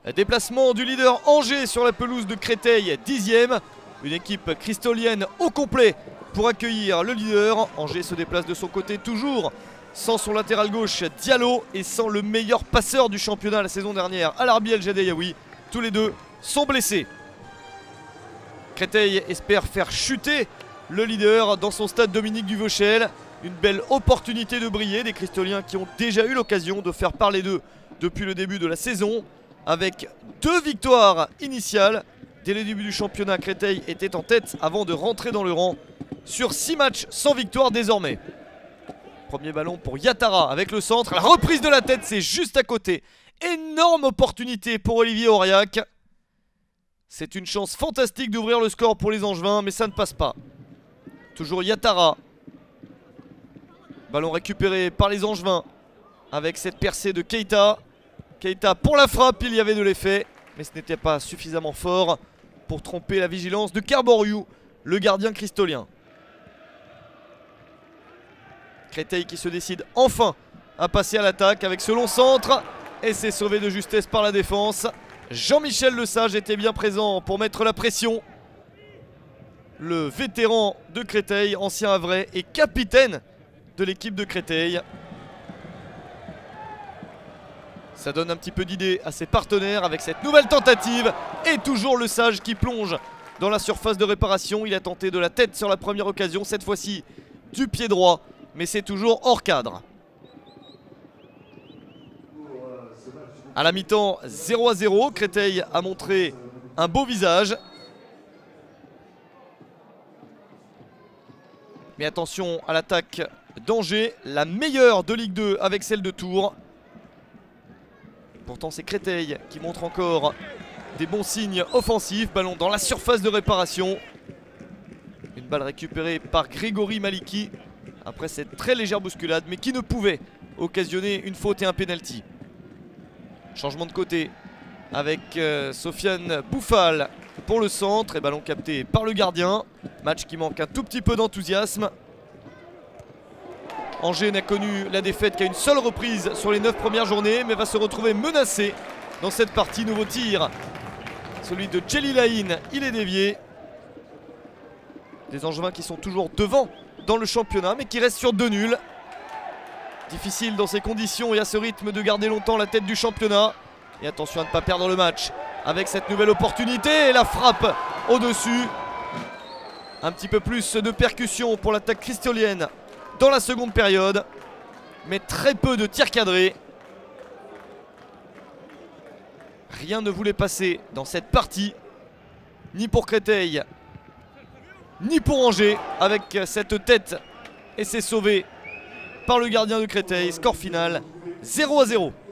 Déplacement du leader Angers sur la pelouse de Créteil, 10e. Une équipe cristolienne au complet pour accueillir le leader. Angers se déplace de son côté toujours sans son latéral gauche Diallo et sans le meilleur passeur du championnat la saison dernière, Alarbi El Jadeiaoui. Tous les deux sont blessés. Créteil espère faire chuter le leader dans son stade Dominique Duvauchel. Une belle opportunité de briller, des Cristoliens qui ont déjà eu l'occasion de faire parler d'eux depuis le début de la saison. Avec 2 victoires initiales. Dès le début du championnat, Créteil était en tête avant de rentrer dans le rang sur 6 matchs sans victoire désormais. Premier ballon pour Yatara avec le centre. La reprise de la tête, c'est juste à côté. Énorme opportunité pour Olivier Auriac. C'est une chance fantastique d'ouvrir le score pour les Angevins, mais ça ne passe pas. Toujours Yatara. Ballon récupéré par les Angevins avec cette percée de Keita. Keita pour la frappe, il y avait de l'effet, mais ce n'était pas suffisamment fort pour tromper la vigilance de Carboriou, le gardien cristolien. Créteil qui se décide enfin à passer à l'attaque avec ce long centre. Et c'est sauvé de justesse par la défense. Jean-Michel Lesage était bien présent pour mettre la pression. Le vétéran de Créteil, ancien Havrais et capitaine de l'équipe de Créteil. Ça donne un petit peu d'idée à ses partenaires avec cette nouvelle tentative. Et toujours Lesage qui plonge dans la surface de réparation. Il a tenté de la tête sur la première occasion, cette fois-ci du pied droit. Mais c'est toujours hors cadre. À la mi-temps, 0-0. Créteil a montré un beau visage. Mais attention à l'attaque d'Angers, la meilleure de Ligue 2 avec celle de Tours. Pourtant c'est Créteil qui montre encore des bons signes offensifs. Ballon dans la surface de réparation. Une balle récupérée par Grégory Maliki après cette très légère bousculade, mais qui ne pouvait occasionner une faute et un penalty. Changement de côté avec Sofiane Bouffal pour le centre et ballon capté par le gardien. Match qui manque un tout petit peu d'enthousiasme. Angers n'a connu la défaite qu'à une seule reprise sur les 9 premières journées, mais va se retrouver menacé dans cette partie. Nouveau tir, celui de Djelilaïn, il est dévié. Des Angevins qui sont toujours devant dans le championnat, mais qui restent sur 2 nuls. Difficile dans ces conditions et à ce rythme de garder longtemps la tête du championnat. Et attention à ne pas perdre le match avec cette nouvelle opportunité. Et la frappe au-dessus. Un petit peu plus de percussion pour l'attaque cristolienne dans la seconde période. Mais très peu de tirs cadrés. Rien ne voulait passer dans cette partie. Ni pour Créteil, ni pour Angers. Avec cette tête. Et c'est sauvé par le gardien de Créteil. Score final 0-0.